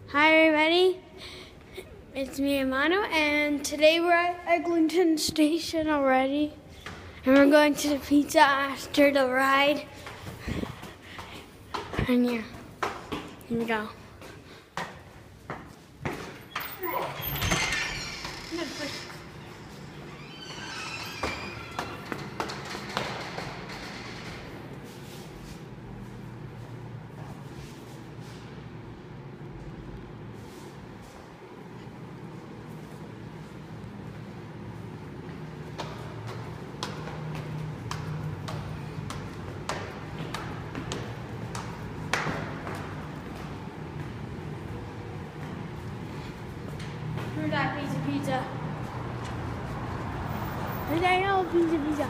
Hi everybody, it's me, Amano, and today we're at Eglinton station already, and we're going to the pizza after the ride, and yeah, here we go. Where's that pizza? Where's that old pizza?